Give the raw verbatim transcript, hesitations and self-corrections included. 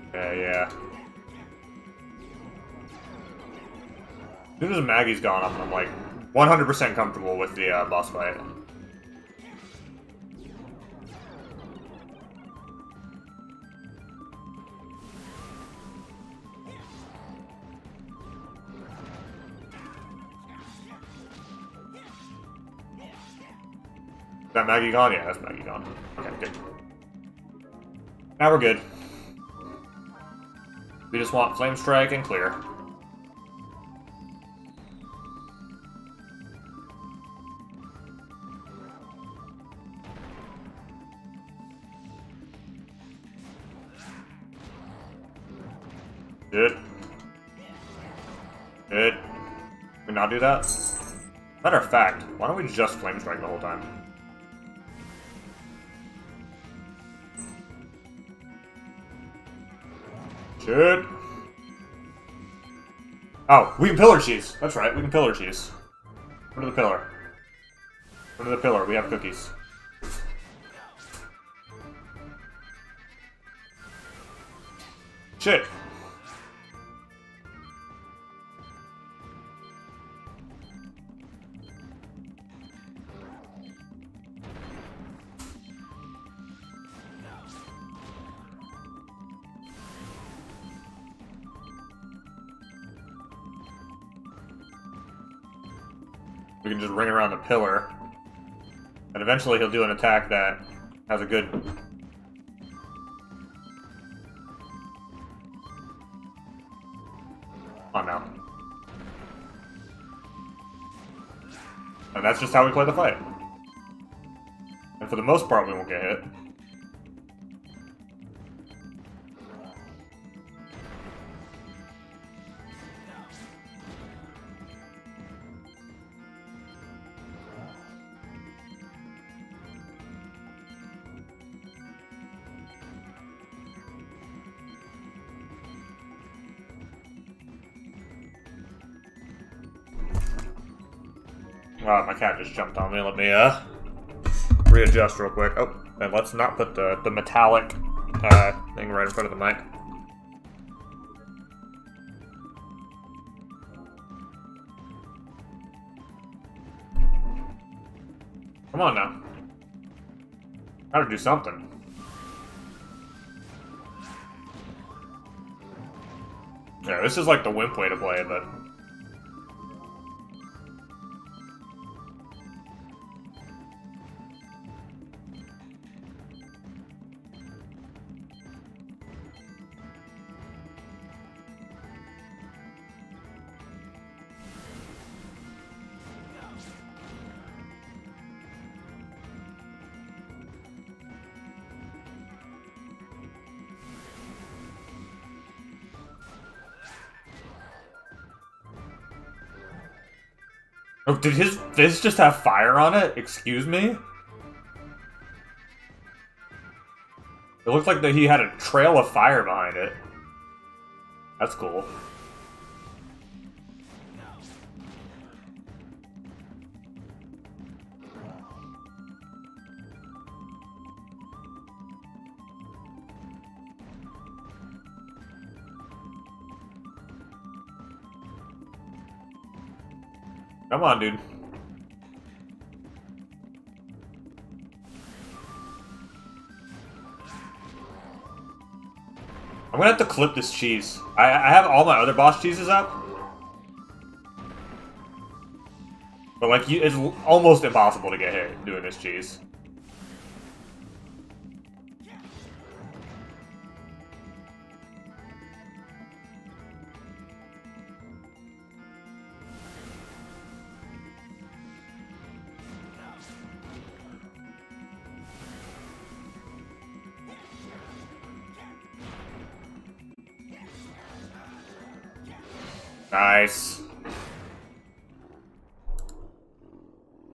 Yeah, yeah. As soon as Maggie's gone, I'm, I'm like one hundred percent comfortable with the uh, boss fight. Is that Maggie gone? Yeah, that's Maggie gone. Okay, good. Now we're good. We just want Flame Strike and clear. Good. Good. Can we not do that? Matter of fact, why don't we just Flame Strike the whole time? Shit. Oh, we can Pillar Cheese. That's right, we can Pillar Cheese. Go to the pillar. Go to the pillar, we have cookies. Shit. We can just ring around the pillar. And eventually he'll do an attack that has a good... on now. And that's just how we play the fight. And for the most part, we won't get hit. Uh, my cat just jumped on me. Let me uh readjust real quick. Oh, and let's not put the the metallic uh, thing right in front of the mic. Come on now. Gotta do something. Yeah, this is like the wimp way to play it, but. Oh, did his fist just have fire on it? Excuse me? It looks like that he had a trail of fire behind it. That's cool. Come on, dude. I'm gonna have to clip this cheese. I, I have all my other boss cheeses up. But, like, you, it's almost impossible to get hit doing this cheese. Nice.